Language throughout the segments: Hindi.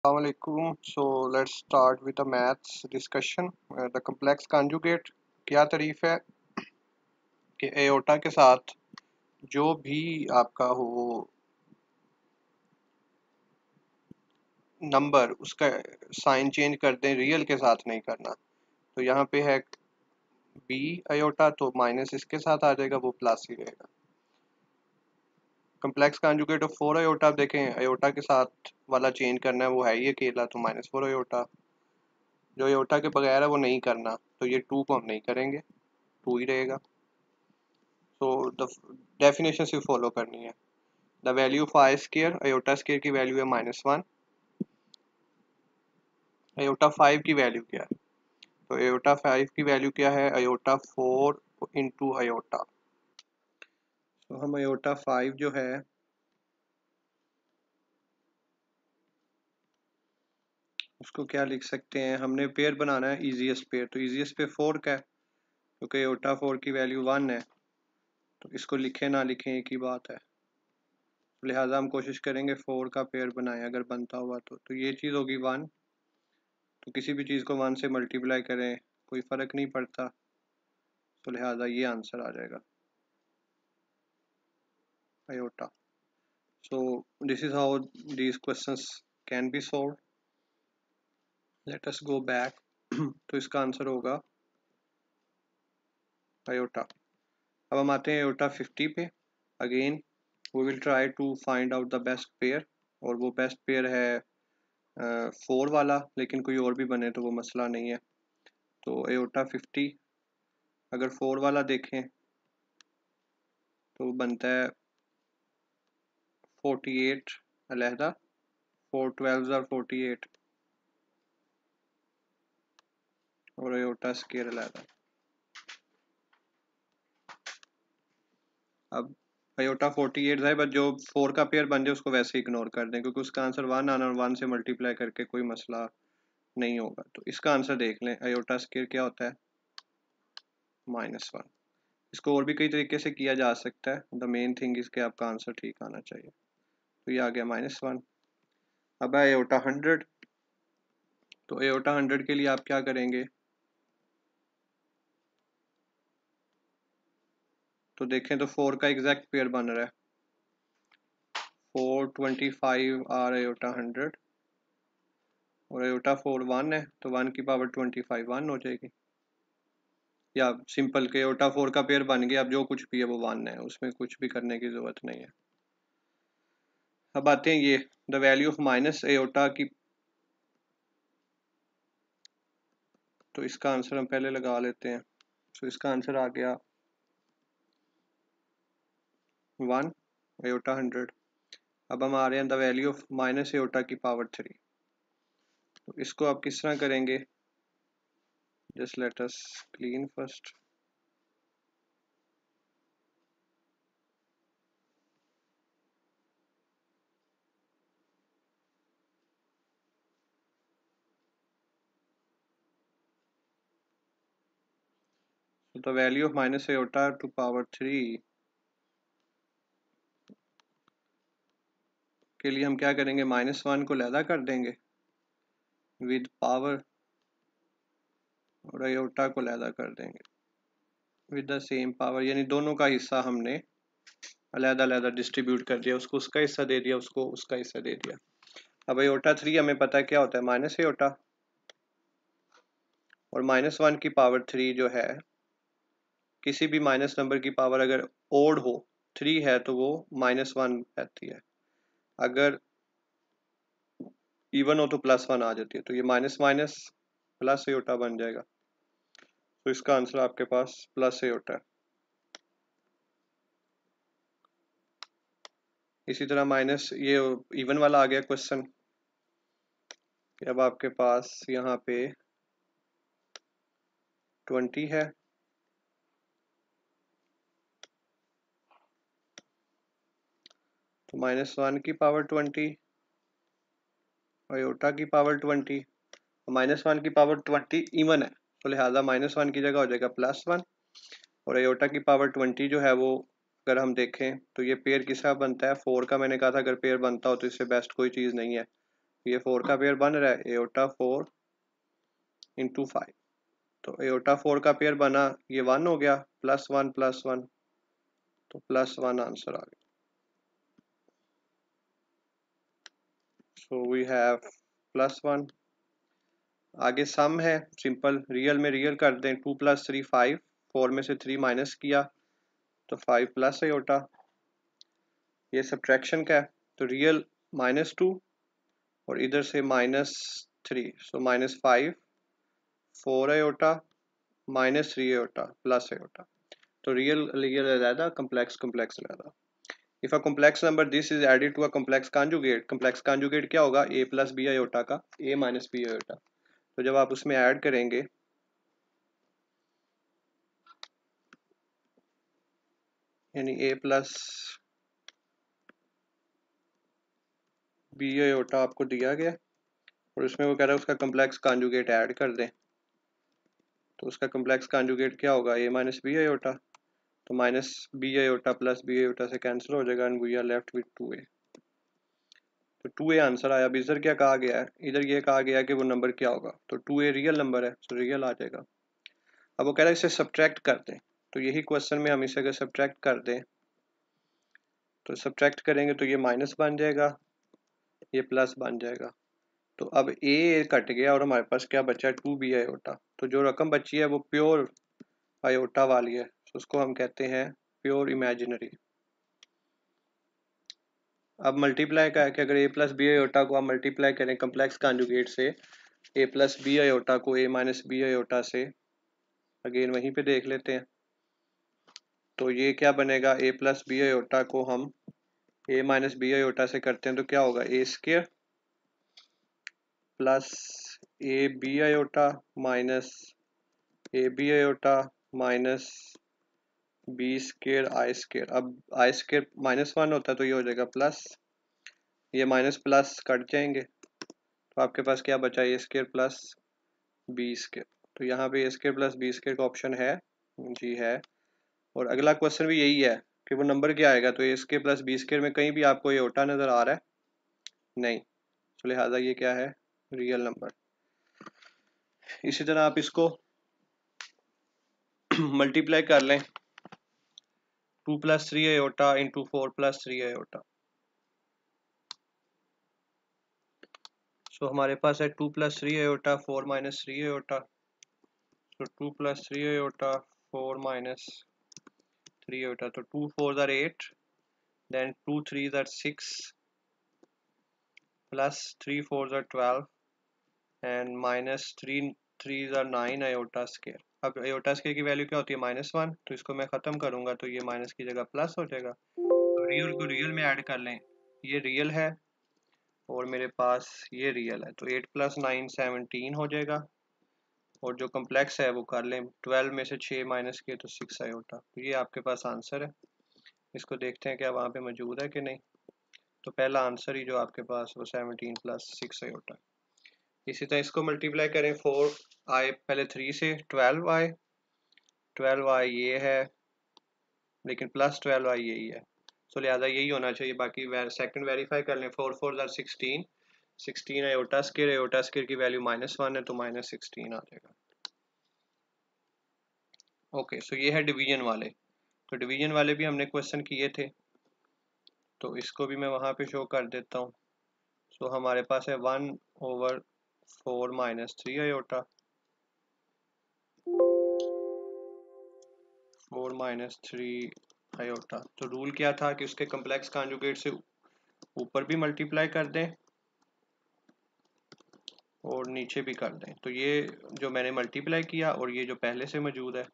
Assalamualaikum. So let's start with a maths discussion. The complex conjugate क्या तारीफ है कि एयोटा के साथ जो भी आपका हो नंबर उसका साइन चेंज कर दें, रियल के साथ नहीं करना। तो यहाँ पे है बी अयोटा, तो माइनस इसके साथ आ जाएगा, वो प्लस ही रहेगा। कम्प्लेक्स कॉन्जुगेट ऑफ 4 अयोटा, आप देखें अयोटा के साथ वाला चेंज करना है, वो है ही अकेला, तो -4 अयोटा। जो अयोटा के बगैर है वो नहीं करना, तो ये 2 को हम नहीं करेंगे, 2 ही रहेगा। तो द डेफिनेशन सिर्फ फॉलो करनी है। The value of I square, iota square की वैल्यू है -1। अयोटा 5 की वैल्यू क्या है? तो अयोटा 5 की वैल्यू क्या है? Iota 4 into iota. तो हम अयोटा 5 जो है उसको क्या लिख सकते हैं? हमने पेयर बनाना है, इजीएस्ट पेयर। तो इजीएस्ट पेयर 4 का है, क्योंकि अयोटा 4 की वैल्यू 1 है, तो इसको लिखें ना लिखें एक ही बात है। लिहाजा हम कोशिश करेंगे 4 का पेयर बनाएं, अगर बनता हुआ तो ये चीज़ होगी 1। तो किसी भी चीज़ को 1 से मल्टीप्लाई करें कोई फ़र्क नहीं पड़ता, तो लिहाजा ये आंसर आ जाएगा iota. So this is how these questions can be solved. Let us go back. तो इसका आंसर होगा iota. अब हम आते हैं iota 50 पे। Again we will try to find out the best pair, और वो बेस्ट पेयर है 4 वाला, लेकिन कोई और भी बने तो वो मसला नहीं है। तो iota 50 अगर 4 वाला देखें तो बनता है 48 अलहदा, 4 12 और 48, और अयोटा स्केयर अलहदा। अब अयोटा 48 है, बट जो 4 का पेयर बन जाए उसको वैसे इग्नोर कर दें, क्योंकि उसका आंसर 1 आना और 1 से मल्टीप्लाई करके कोई मसला नहीं होगा। तो इसका आंसर देख लें, अयोटा स्केयर क्या होता है? -1। इसको और भी कई तरीके से किया जा सकता है, द मेन थिंग इज कि आपका आंसर ठीक आना चाहिए। तो ये आ गया -1। अब है अयोटा 100। तो अयोटा 100 के लिए आप क्या करेंगे? तो देखें तो 4 का एग्जैक्ट पेयर बन रहा है, 425 आर अयोटा 100, और अयोटा 4 1 है, तो 1 की पावर 25 1 हो जाएगी। या सिंपल के अयोटा 4 का पेयर बन गया, अब जो कुछ भी है वो 1 है, उसमें कुछ भी करने की ज़रूरत नहीं है। अब आते हैं ये the value of minus iota की। तो इसका आंसर हम पहले लगा लेते हैं। तो इसका आंसर आ गया 1 अयोटा 100। अब हम आ रहे हैं the value of minus iota की पावर 3। तो इसको आप किस तरह करेंगे? Just let us clean first. So the value of minus iota to power 3 के लिए हम क्या करेंगे? -1 को लैदा कर देंगे विद पावर, और आयोटा को लैदा कर देंगे विद द सेम पावर, यानी दोनों का हिस्सा हमने अलग-अलग डिस्ट्रीब्यूट कर दिया, उसको उसका हिस्सा दे दिया, उसको उसका हिस्सा दे दिया। अब आयोटा 3 हमें पता है क्या होता है, माइनस आयोटा, और -1 की पावर 3 जो है, किसी भी माइनस नंबर की पावर अगर ओड हो, 3 है तो वो -1 रहती है, अगर इवन हो तो +1 आ जाती है, तो ये माइनस माइनस प्लस आयोटा बन जाएगा। तो इसका आंसर आपके पास प्लस आयोटा है। इसी तरह माइनस ये इवन वाला आ गया क्वेश्चन। अब आपके पास यहाँ पे 20 है, तो -1 की पावर 20, आयोटा की पावर 20, -1 की पावर 20 इवन है, तो लिहाजा -1 की जगह हो जाएगा +1, और आयोटा की पावर 20 जो है वो अगर हम देखें तो ये पेयर किसका बनता है? 4 का। मैंने कहा था अगर पेयर बनता हो तो इससे बेस्ट कोई चीज़ नहीं है, ये 4 का पेयर बन रहा है, एओटा 4 इंटू 5, तो एओटा 4 का पेयर बना, ये 1 हो गया, +1 +1, तो +1 आंसर आ गया। So we have +1। आगे सम है सिंपल, रियल में रियल कर दें, 2 + 3 5, 4 में से 3 माइनस किया तो 5 प्लस एओटा। ये सब्ट्रैक्शन का है, तो रियल -2 और इधर से -3, so -5, 4 iota, -3 iota, plus iota. तो रियल रियल ज़्यादा, कम्प्लेक्स कम्प्लेक्स ज़्यादा। If a complex number this is added to a complex conjugate क्या होगा, a + b आयोटा का a - b आयोटा। तो जब आप उसमें ऐड करेंगे, यानी a + b आयोटा आपको दिया गया और उसमें वो कह रहा है उसका कम्प्लेक्स कॉन्जुगेट ऐड कर दें, तो उसका कम्प्लेक्स कॉन्जुगेट क्या होगा, a - b आयोटा। तो -b आयोटा + b आयोटा से कैंसिल हो जाएगा and we are left with 2a। तो 2a आंसर आया। अब इधर क्या कहा गया है, इधर ये कहा गया है कि वो नंबर क्या होगा, तो 2a रियल नंबर है, तो रियल आ जाएगा। अब वो कह रहा है इसे सब्ट्रैक्ट कर दें, तो यही क्वेश्चन में हम इसे अगर सब्ट्रैक्ट कर दें, तो सब्ट्रैक्ट करेंगे तो ये माइनस बन जाएगा, ये प्लस बन जाएगा। तो अब a कट गया और हमारे पास क्या बचा है, 2b आयोटा। तो जो रकम बची है वो प्योर आयोटा वाली है, तो उसको हम कहते हैं प्योर इमेजिनरी। अब मल्टीप्लाई का है कि अगर a + b आयोटा को आप मल्टीप्लाई करें कम्प्लेक्स कॉन्जुगेट से, a + b आयोटा को a - b आयोटा से, अगेन वहीं पे देख लेते हैं, तो ये क्या बनेगा, a + b आयोटा को हम a - b आयोटा से करते हैं तो क्या होगा, a² plus ab iota minus ab iota minus b² i²। अब i² -1 होता है तो ये हो जाएगा प्लस, ये माइनस प्लस कट जाएंगे, तो आपके पास क्या बचा, a² प्लस b²। तो यहाँ पे a² प्लस b² का ऑप्शन है, जी है। और अगला क्वेश्चन भी यही है कि वो नंबर क्या आएगा, तो a² प्लस b² में कहीं भी आपको एओटा नज़र आ रहा है नहीं, तो लिहाजा ये क्या है, रियल नंबर। इसी तरह आप इसको मल्टीप्लाई कर लें, 2 + 3 आयोटा इंटू 4 + 3 आयोटा। सो हमारे पास है 2 + 3 आयोटा 4 - 3 आयोटा। तो 2 + 3 आयोटा 4 - 3 आयोटा, तो 2 4s are 8, then 2 3s are 6 plus 3 4s are 12 and -3 3s are 9 iota square. अब आयोटा स्क्वायर की वैल्यू क्या होती है, -1, तो इसको मैं ख़त्म करूँगा तो ये माइनस की जगह प्लस हो जाएगा। तो रियल को रियल में ऐड कर लें, ये रियल है और मेरे पास ये रियल है, तो 8 + 9 17 हो जाएगा। और जो कम्प्लेक्स है वो कर लें, 12 में से 6 माइनस किए तो 6 आयोटा। तो ये आपके पास आंसर है। इसको देखते हैं क्या वहाँ पे मौजूद है कि नहीं। तो पहला आंसर ही जो आपके पास वो 17 + 6 आयोटा। इसी तरह इसको मल्टीप्लाई करें, 4 आए पहले 3 से, 12 आए, 12 आए ये है, लेकिन +12 आए यही है, सो लिहाजा यही होना चाहिए। बाकी सेकंड वेरीफाई कर लें, 4 4s are 16, 16 आयोटा स्क्वायर की वैल्यू -1 है तो -16 आ जाएगा। ओके, सो ये है डिवीजन वाले। तो डिवीजन वाले भी हमने क्वेश्चन किए थे, तो इसको भी मैं वहाँ पे शो कर देता हूँ। सो हमारे पास है 1/4 - 3 आयोटा, 4 - 3 आयोटा। तो रूल क्या था कि उसके कम्प्लेक्स कॉन्जुगेट से ऊपर भी मल्टीप्लाई कर दें और नीचे भी कर दें। तो ये जो मैंने मल्टीप्लाई किया और ये जो पहले से मौजूद है,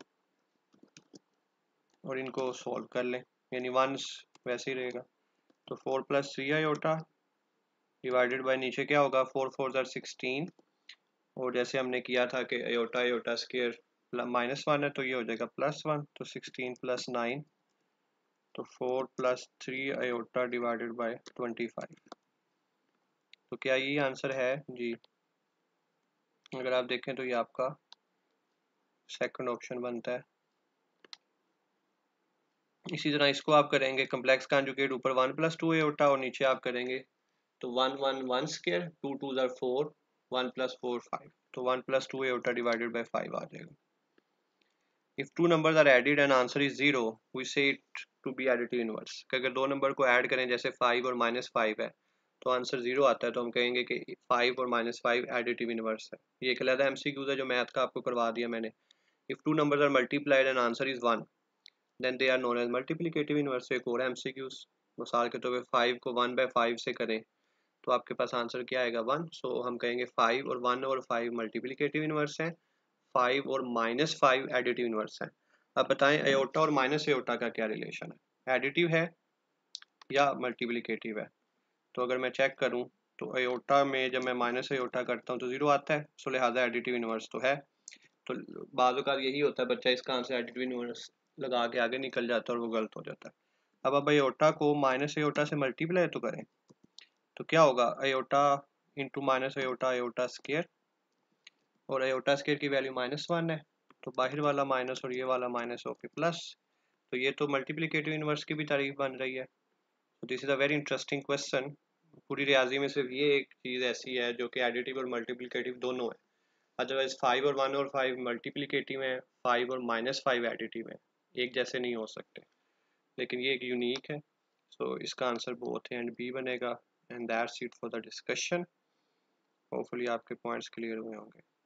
और इनको सॉल्व कर लें, यानी वंस वैसे ही रहेगा। तो 4 + 3 आयोटा डिवाइडेड बाय नीचे क्या होगा, 4 4s are 16, और जैसे हमने किया था कि आयोटा आयोटा स्क्वायर -1 है तो ये हो जाएगा +1, तो 16 + 9, तो 4 + 3 आयोटा डिवाइडेड बाय 25। तो क्या ये आंसर है जी, अगर आप देखें तो ये आपका सेकंड ऑप्शन बनता है। इसी तरह इसको आप करेंगे कम्प्लेक्स कॉन्जुगेट, ऊपर 1 + 2 आयोटा और नीचे आप करेंगे तो 1 1 1 स्क्वायर, 2 2 आर 4, 1 प्लस 4 5, तो 1 प्लस 2 आयोटा डिवाइडेड बाई 5 आ जाएगा। If two numbers are added and answer is 0, we say it to be additive inverse। कि अगर दो नंबर को ऐड करें जैसे 5 और -5 है तो आंसर 0 आता है, तो हम कहेंगे कि 5 और -5 एडिटिव इनवर्स है। ये एक अलग एमसीक्यूज है जो मैथ का आपको करवा दिया मैंने। If two numbers are multiplied and answer is 1, then they are known as multiplicative inverse. एक और एमसीक्यूज, मिसाल के तौर पे 5 को 1/5 से करें तो आपके पास आंसर क्या आएगा 1। सो हम कहेंगे 5 और 1 और 5 मल्टीप्लिकेटिव इनवर्स है, 5 और -5 एडिटिव इनवर्स है। अब बताएं अयोटा और माइनस अयोटा का क्या रिलेशन है, एडिटिव है या मल्टीप्लिकेटिव है। तो अगर मैं चेक करूं तो अयोटा में जब मैं माइनस अयोटा करता हूं तो 0 आता है, सो लिहाजा एडिटिव इनवर्स तो है। तो बाज़ औक़ात यही होता है, बच्चा इसका आंसर एडिटिव इनवर्स लगा के आगे निकल जाता है और वो गलत हो जाता है। अब अयोटा को माइनस अयोटा से मल्टीप्लाई तो करें तो क्या होगा, iota into minus iota, iota square, और अयोटा स्क्वायर की वैल्यू -1 है, तो बाहर वाला माइनस और ये वाला माइनस होके प्लस, तो ये तो मल्टीप्लिकेटिव इनवर्स की भी तारीफ बन रही है। तो this is a very interesting question. पूरी रियाजी में सिर्फ ये एक चीज़ ऐसी है जो कि एडिटिव और मल्टीप्लिकेटिव दोनों है, अदरवाइज 5 और 1 और 5 मल्टीप्लिकेटिव है, 5 और -5 एडिटिव है, एक जैसे नहीं हो सकते, लेकिन ये एक यूनिक है। सो इसका answer both A and B बनेगा। And that's it for the discussion. Hopefully आपके पॉइंट्स क्लियर हुए होंगे।